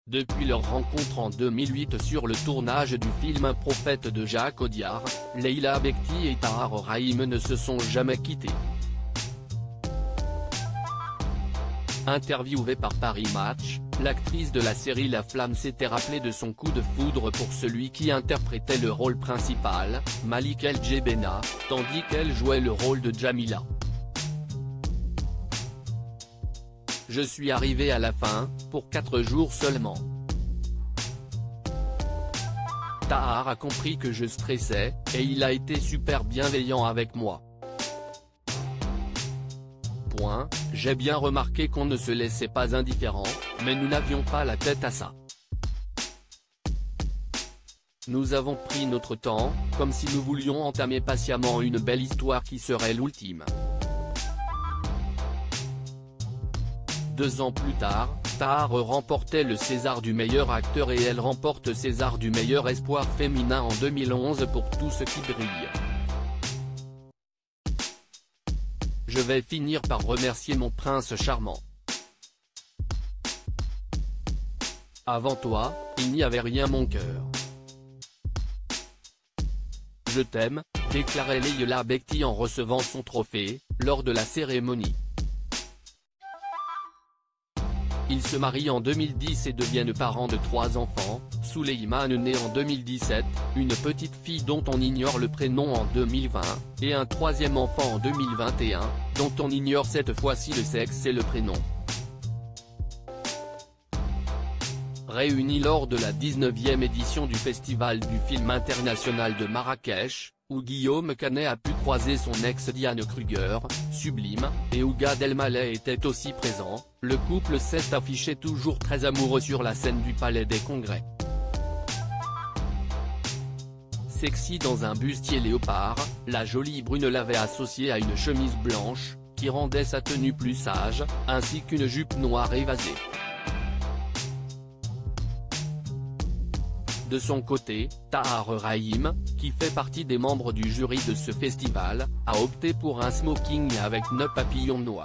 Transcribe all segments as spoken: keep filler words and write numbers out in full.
Depuis leur rencontre en deux mille huit sur le tournage du film Un prophète de Jacques Audiard, Leila Bekti et Tahar Rahim ne se sont jamais quittés. Interviewée par Paris Match, l'actrice de la série La Flamme s'était rappelée de son coup de foudre pour celui qui interprétait le rôle principal, Malik El Djebena, tandis qu'elle jouait le rôle de Jamila. Je suis arrivée à la fin, pour quatre jours seulement. Tahar a compris que je stressais, et il a été super bienveillant avec moi. Point, j'ai bien remarqué qu'on ne se laissait pas indifférent, mais nous n'avions pas la tête à ça. Nous avons pris notre temps, comme si nous voulions entamer patiemment une belle histoire qui serait l'ultime. Deux ans plus tard, Tahar remportait le César du meilleur acteur et elle remporte César du meilleur espoir féminin en deux mille onze pour Tout ce qui brille. Je vais finir par remercier mon prince charmant. Avant toi, il n'y avait rien mon cœur. Je t'aime, déclarait Leila Bekti en recevant son trophée, lors de la cérémonie. Ils se marient en deux mille dix et deviennent parents de trois enfants, Souleymane né en deux mille dix-sept, une petite fille dont on ignore le prénom en deux mille vingt, et un troisième enfant en deux mille vingt et un, dont on ignore cette fois-ci le sexe et le prénom. Réunis lors de la dix-neuvième édition du Festival du film international de Marrakech, où Guillaume Canet a pu croiser son ex Diane Kruger, Sublime, et où Gad Elmaleh était aussi présent, le couple s'est affiché toujours très amoureux sur la scène du Palais des Congrès. Sexy dans un bustier léopard, la jolie brune l'avait associée à une chemise blanche, qui rendait sa tenue plus sage, ainsi qu'une jupe noire évasée. De son côté, Tahar Rahim, qui fait partie des membres du jury de ce festival, a opté pour un smoking avec nœud papillon noir.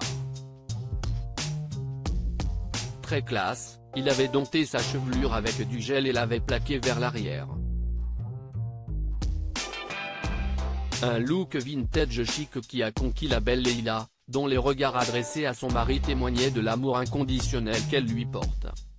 Très classe, il avait dompté sa chevelure avec du gel et l'avait plaqué vers l'arrière. Un look vintage chic qui a conquis la belle Leila, dont les regards adressés à son mari témoignaient de l'amour inconditionnel qu'elle lui porte.